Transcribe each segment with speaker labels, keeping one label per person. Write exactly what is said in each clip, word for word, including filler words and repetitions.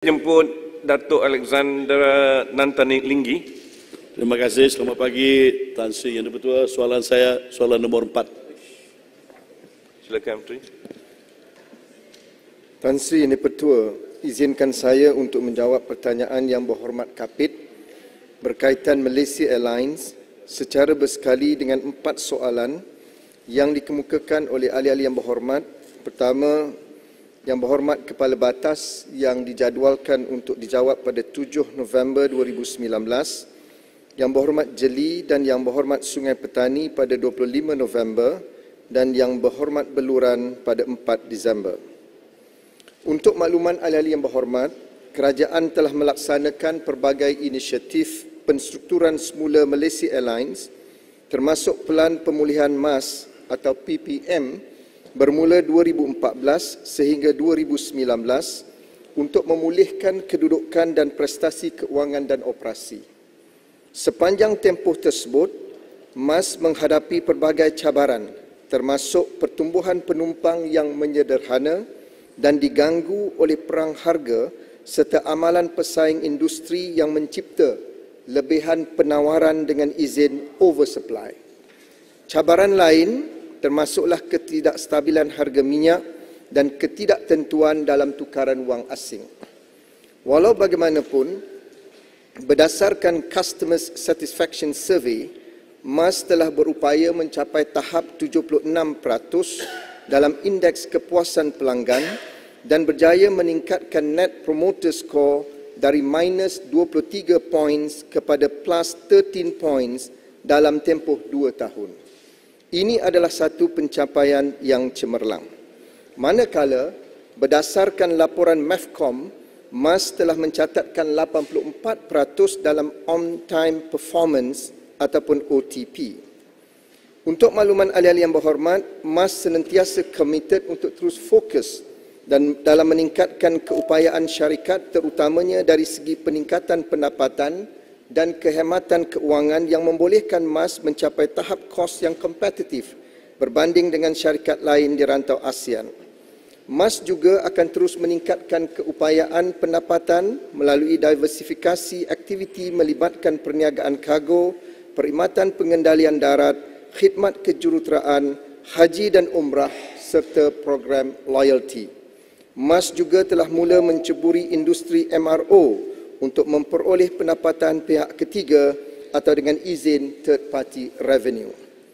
Speaker 1: Jemput Datuk Alexander Nantani Linggi.
Speaker 2: Terima kasih. Selamat pagi Tan Sri Yang Di-Pertua. Soalan saya, soalan nombor empat.
Speaker 1: Silakan Menteri.
Speaker 3: Tan Sri Yang Di-Pertua, izinkan saya untuk menjawab pertanyaan Yang Berhormat Kapit berkaitan Malaysia Airlines secara bersekali dengan empat soalan yang dikemukakan oleh ahli-ahli Yang Berhormat. Pertama, Yang Berhormat Kepala Batas yang dijadualkan untuk dijawab pada tujuh November dua ribu sembilan belas, Yang Berhormat Jeli dan Yang Berhormat Sungai Petani pada dua puluh lima November dan Yang Berhormat Beluran pada empat Disember. Untuk makluman ahli-ahli Yang Berhormat, kerajaan telah melaksanakan pelbagai inisiatif penstrukturan semula Malaysia Airlines termasuk Pelan Pemulihan Mas atau P P M bermula dua ribu empat belas sehingga dua ribu sembilan belas untuk memulihkan kedudukan dan prestasi keuangan dan operasi. Sepanjang tempoh tersebut, Mas menghadapi pelbagai cabaran termasuk pertumbuhan penumpang yang menyederhana dan diganggu oleh perang harga serta amalan pesaing industri yang mencipta lebihan penawaran dengan izin oversupply. Cabaran lain termasuklah ketidakstabilan harga minyak dan ketidaktentuan dalam tukaran wang asing. Walau bagaimanapun, berdasarkan Customer Satisfaction Survey, Mas telah berupaya mencapai tahap tujuh puluh enam peratus dalam indeks kepuasan pelanggan dan berjaya meningkatkan Net Promoter Score dari minus dua puluh tiga points kepada plus tiga belas points dalam tempoh dua tahun. Ini adalah satu pencapaian yang cemerlang. Manakala, berdasarkan laporan MEFCOM, Mas telah mencatatkan lapan puluh empat peratus dalam on-time performance ataupun O T P. Untuk makluman ahli-ahli Yang Berhormat, Mas senantiasa komited untuk terus fokus dan dalam meningkatkan keupayaan syarikat terutamanya dari segi peningkatan pendapatan dan kehematan keuangan yang membolehkan Mas mencapai tahap kos yang kompetitif berbanding dengan syarikat lain di rantau ASEAN. Mas juga akan terus meningkatkan keupayaan pendapatan melalui diversifikasi aktiviti melibatkan perniagaan kargo, perkhidmatan pengendalian darat, khidmat kejuruteraan, haji dan umrah serta program loyalty. Mas juga telah mula menceburi industri M R O untuk memperoleh pendapatan pihak ketiga atau dengan izin third party revenue.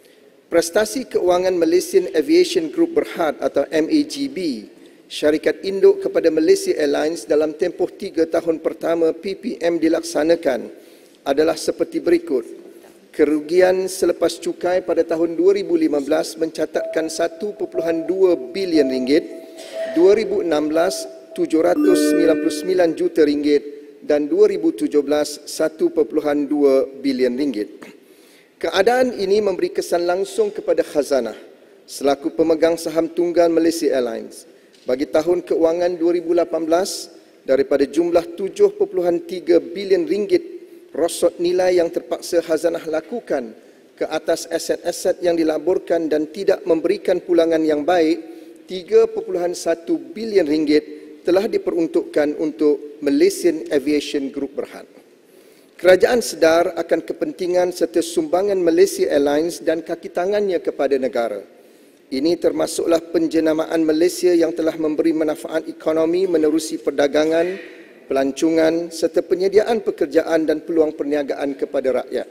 Speaker 3: Prestasi keuangan Malaysian Aviation Group Berhad atau M A G B, syarikat induk kepada Malaysia Airlines dalam tempoh tiga tahun pertama P P M dilaksanakan adalah seperti berikut. Kerugian selepas cukai pada tahun dua ribu lima belas mencatatkan satu perpuluhan dua bilion ringgit, dua ribu enam belas tujuh ratus sembilan puluh sembilan juta ringgit dan dua ribu tujuh belas satu perpuluhan dua bilion ringgit. Keadaan ini memberi kesan langsung kepada khazanah selaku pemegang saham tunggal Malaysia Airlines. Bagi tahun keuangan dua ribu lapan belas, daripada jumlah tujuh perpuluhan tiga bilion ringgit rosot nilai yang terpaksa khazanah lakukan ke atas aset-aset yang dilaburkan dan tidak memberikan pulangan yang baik, tiga perpuluhan satu bilion ringgit telah diperuntukkan untuk Malaysian Aviation Group Berhad. Kerajaan sedar akan kepentingan serta sumbangan Malaysia Airlines dan kaki tangannya kepada negara. Ini termasuklah penjenamaan Malaysia yang telah memberi manfaat ekonomi menerusi perdagangan, pelancongan serta penyediaan pekerjaan dan peluang perniagaan kepada rakyat.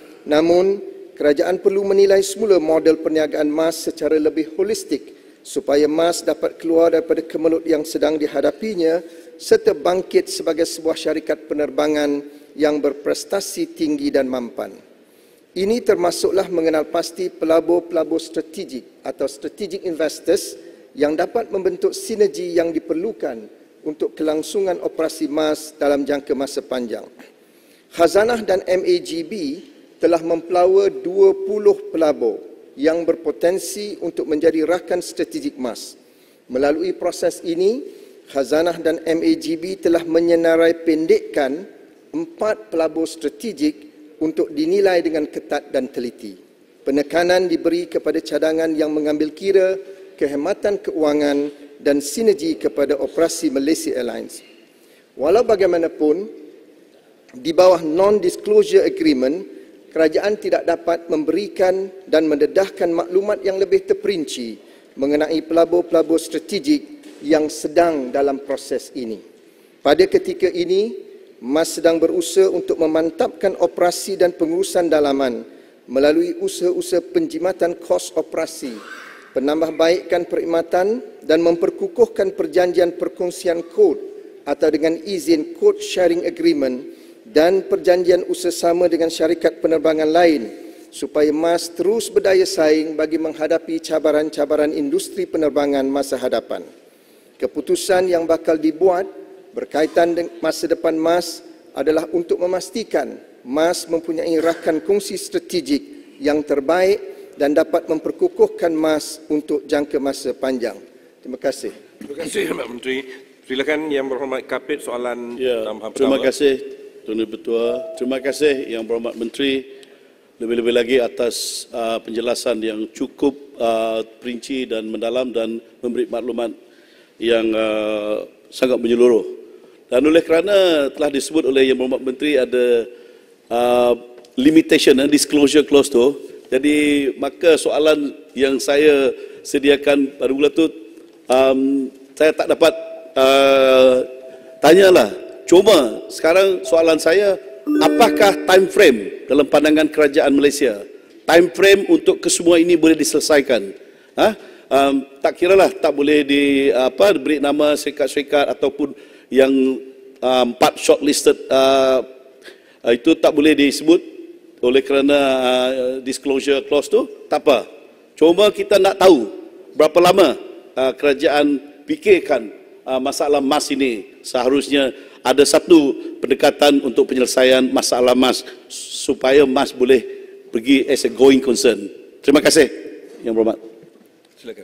Speaker 3: Namun, kerajaan perlu menilai semula model perniagaan Mas secara lebih holistik supaya Mas dapat keluar daripada kemelut yang sedang dihadapinya serta bangkit sebagai sebuah syarikat penerbangan yang berprestasi tinggi dan mampan. Ini termasuklah mengenal pasti pelabur-pelabur strategik atau strategic investors yang dapat membentuk sinergi yang diperlukan untuk kelangsungan operasi Mas dalam jangka masa panjang. Khazanah dan M A G B telah mempelawa dua puluh pelabur yang berpotensi untuk menjadi rakan strategik Mas. Melalui proses ini, Khazanah dan M A G B telah menyenarai pendekkan empat pelabur strategik untuk dinilai dengan ketat dan teliti. Penekanan diberi kepada cadangan yang mengambil kira kehematan keuangan dan sinergi kepada operasi Malaysia Airlines. Walau bagaimanapun, di bawah non-disclosure agreement, kerajaan tidak dapat memberikan dan mendedahkan maklumat yang lebih terperinci mengenai pelabur-pelabur strategik yang sedang dalam proses ini. Pada ketika ini, M A S sedang berusaha untuk memantapkan operasi dan pengurusan dalaman melalui usaha-usaha penjimatan kos operasi, penambahbaikan perkhidmatan dan memperkukuhkan perjanjian perkongsian kod atau dengan izin code sharing agreement dan perjanjian usaha sama dengan syarikat penerbangan lain supaya M A S terus berdaya saing bagi menghadapi cabaran-cabaran industri penerbangan masa hadapan. Keputusan yang bakal dibuat berkaitan dengan masa depan M A S adalah untuk memastikan M A S mempunyai rakan kongsi strategik yang terbaik dan dapat memperkukuhkan M A S untuk jangka masa panjang. Terima kasih.
Speaker 1: Terima kasih, Pak Menteri. Silakan Yang Berhormat Kapit soalan
Speaker 2: Ya,
Speaker 1: tambahan
Speaker 2: terima
Speaker 1: pertama.
Speaker 2: kasih Tuan Ketua. Terima kasih Yang Berhormat Menteri, lebih-lebih lagi atas uh, penjelasan yang cukup uh, perinci dan mendalam dan memberi maklumat yang uh, sangat menyeluruh. Dan oleh kerana telah disebut oleh Yang Berhormat Menteri ada uh, limitation dan disclosure clause tu, jadi maka soalan yang saya sediakan pada bulan tu um, saya tak dapat uh, tanyalah. Cuma sekarang soalan saya, apakah time frame dalam pandangan kerajaan Malaysia, time frame untuk kesemua ini boleh diselesaikan? Ha? Um, tak kiralah tak boleh di apa diberi nama syarikat-syarikat ataupun yang uh, empat shortlisted uh, uh, itu tak boleh disebut oleh kerana uh, disclosure clause tu, tak apa. Cuma kita nak tahu berapa lama uh, kerajaan fikirkan uh, masalah M A S ini. Seharusnya ada satu pendekatan untuk penyelesaian masalah M A S supaya M A S boleh pergi as a going concern. Terima kasih Yang Berhormat.
Speaker 1: Silakan.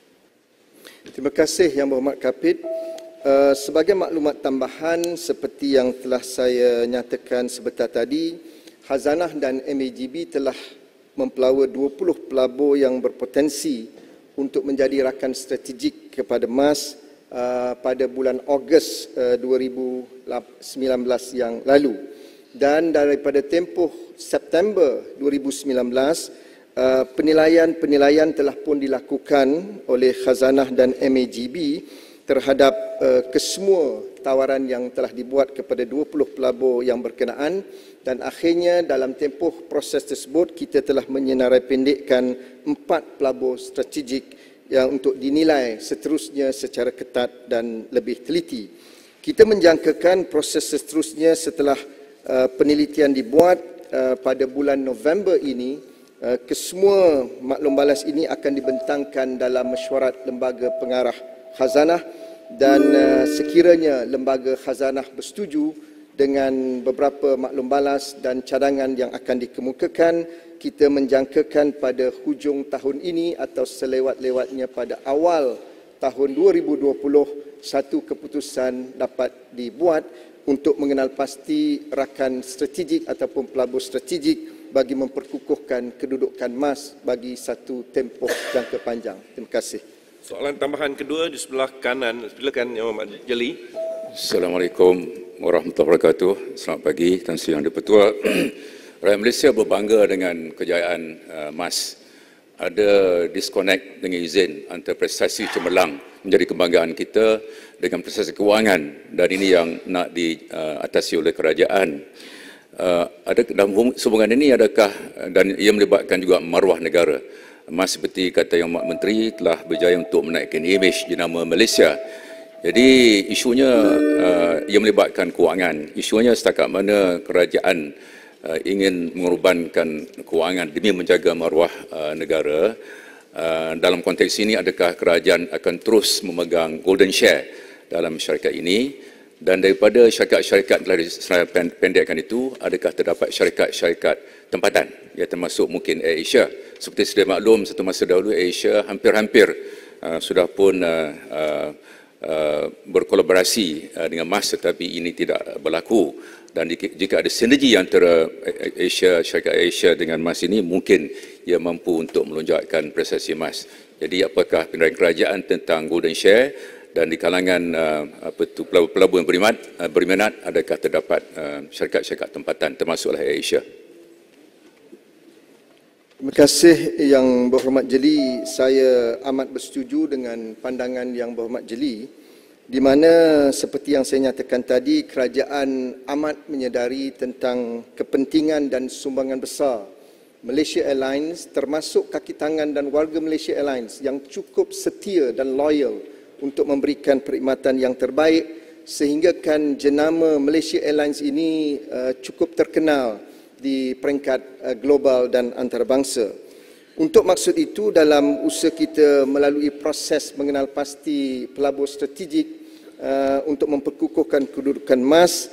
Speaker 3: Terima kasih Yang Berhormat Kapit. Uh, sebagai maklumat tambahan seperti yang telah saya nyatakan sebentar tadi, Khazanah dan M A G B telah mempelawa dua puluh pelabur yang berpotensi untuk menjadi rakan strategik kepada M A S uh, pada bulan Ogos uh, dua ribu sembilan belas yang lalu. Dan daripada tempoh September dua ribu sembilan belas, uh, penilaian-penilaian telah pun dilakukan oleh Khazanah dan M A G B terhadap uh, kesemua tawaran yang telah dibuat kepada dua puluh pelabur yang berkenaan, dan akhirnya dalam tempoh proses tersebut kita telah menyenarai pendekkan empat pelabur strategik yang untuk dinilai seterusnya secara ketat dan lebih teliti. Kita menjangkakan proses seterusnya setelah uh, penelitian dibuat uh, pada bulan November ini, uh, kesemua maklum balas ini akan dibentangkan dalam mesyuarat lembaga pengarah Khazanah, dan uh, sekiranya lembaga Khazanah bersetuju dengan beberapa maklum balas dan cadangan yang akan dikemukakan, kita menjangkakan pada hujung tahun ini atau selewat-lewatnya pada awal tahun dua ribu dua puluh satu keputusan dapat dibuat untuk mengenal pasti rakan strategik ataupun pelabur strategik bagi memperkukuhkan kedudukan M A S bagi satu tempoh jangka panjang. Terima kasih.
Speaker 1: Soalan tambahan kedua di sebelah kanan. Silakan Yang Berhormat Jeli.
Speaker 4: Assalamualaikum warahmatullahi wabarakatuh. Selamat pagi Tan Sri Yang Di-Pertua. Rakyat Malaysia berbangga dengan kejayaan uh, M A S. Ada disconnect dengan izin antara prestasi cemerlang menjadi kebanggaan kita dengan prestasi kewangan, dan ini yang nak diatasi oleh kerajaan. Uh, ada dalam hubungan ini adakah, dan ia melibatkan juga maruah negara. M A S seperti kata Yang Berhormat Menteri telah berjaya untuk menaikkan imej jenama Malaysia. Jadi isunya uh, ia melibatkan kewangan. Isunya setakat mana kerajaan uh, ingin mengorbankan kewangan demi menjaga maruah uh, negara. Uh, dalam konteks ini, adakah kerajaan akan terus memegang golden share dalam syarikat ini? Dan daripada syarikat-syarikat telah disependekkan itu, adakah terdapat syarikat-syarikat tempatan, ya, termasuk mungkin Air Asia? Seperti sedia maklum, satu masa dahulu Air Asia hampir-hampir uh, sudah pun uh, uh, uh, berkolaborasi uh, dengan M A S, tetapi ini tidak berlaku. Dan jika ada sinergi antara Asia, syarikat Asia dengan M A S ini, mungkin ia mampu untuk melonjakkan prestasi M A S. Jadi apakah penilaian kerajaan tentang golden share, Dan di kalangan uh, apa tu pelabur-pelabur yang berminat, uh, berminat adakah terdapat uh, syarikat-syarikat tempatan termasuklah AirAsia?
Speaker 3: Terima kasih Yang Berhormat Jeli. Saya amat bersetuju dengan pandangan Yang Berhormat Jeli, di mana seperti yang saya nyatakan tadi, kerajaan amat menyedari tentang kepentingan dan sumbangan besar Malaysia Airlines, termasuk kaki tangan dan warga Malaysia Airlines yang cukup setia dan loyal untuk memberikan perkhidmatan yang terbaik, sehinggakan jenama Malaysia Airlines ini uh, cukup terkenal di peringkat uh, global dan antarabangsa. Untuk maksud itu, dalam usaha kita melalui proses mengenal pasti pelabur strategik uh, untuk memperkukuhkan kedudukan MAS,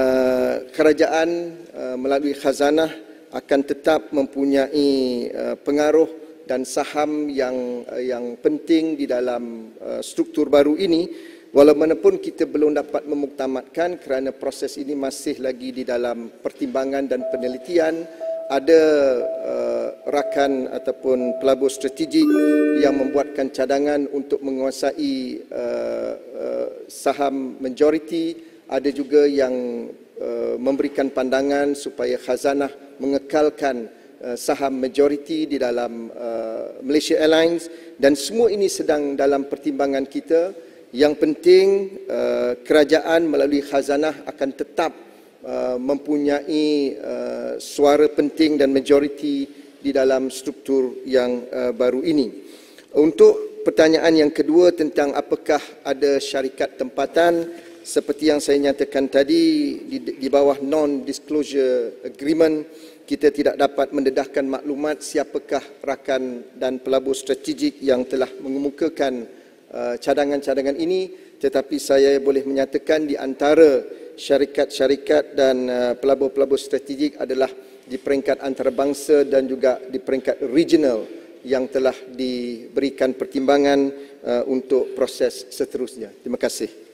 Speaker 3: uh, kerajaan uh, melalui khazanah akan tetap mempunyai uh, pengaruh dan saham yang uh, yang penting di dalam uh, struktur baru ini. Walaupun kita belum dapat memuktamadkan kerana proses ini masih lagi di dalam pertimbangan dan penelitian, ada uh, rakan ataupun pelabur strategik yang membuatkan cadangan untuk menguasai uh, uh, saham majoriti, ada juga yang uh, memberikan pandangan supaya khazanah mengekalkan uh, saham majoriti di dalam uh, Malaysia Airlines, dan semua ini sedang dalam pertimbangan kita. Yang penting, uh, kerajaan melalui khazanah akan tetap uh, mempunyai uh, suara penting dan majoriti di dalam struktur yang uh, baru ini. Untuk pertanyaan yang kedua tentang apakah ada syarikat tempatan, seperti yang saya nyatakan tadi, di, di bawah non-disclosure agreement, kita tidak dapat mendedahkan maklumat siapakah rakan dan pelabur strategik yang telah mengemukakan cadangan-cadangan ini, tetapi saya boleh menyatakan di antara syarikat-syarikat dan pelabur-pelabur strategik adalah di peringkat antarabangsa dan juga di peringkat regional yang telah diberikan pertimbangan untuk proses seterusnya. Terima kasih.